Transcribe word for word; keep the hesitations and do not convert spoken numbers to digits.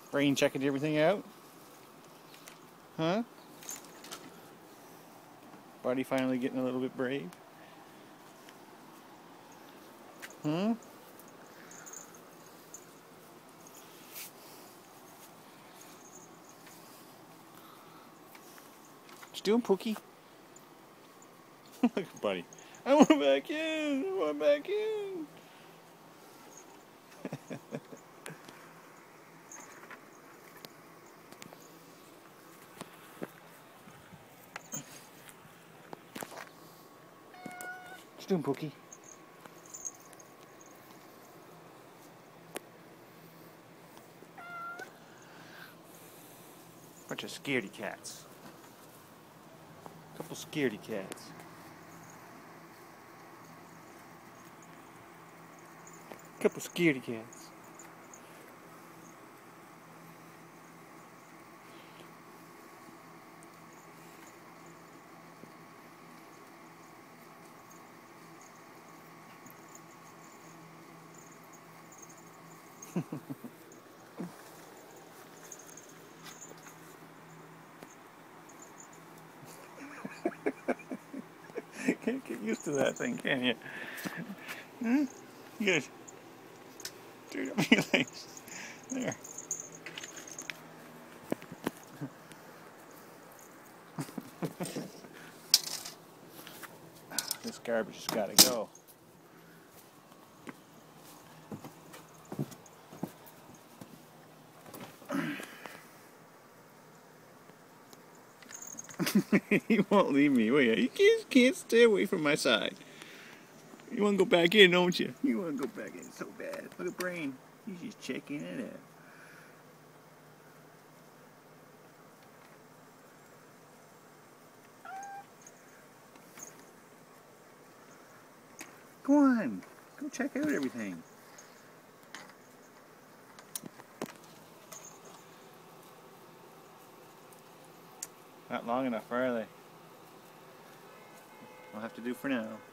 Brain checking everything out? Huh? Body finally getting a little bit brave? Hmm? What you doing, Pookie? Look at Buddy. I want back in! I want back in! What you doing, Pookie? Bunch of scaredy cats. Couple scaredy cats. Couple scaredy cats. Can't get used to that thing, can you? Hmm? You gotta turn up your legs. There. This garbage has got to go. He won't leave me, will you? You can't, can't stay away from my side. You want to go back in, don't you? You want to go back in so bad. Look at Brain. He's just checking it out. Go on. Go check out everything. Not long enough, are they? I'll have to do for now.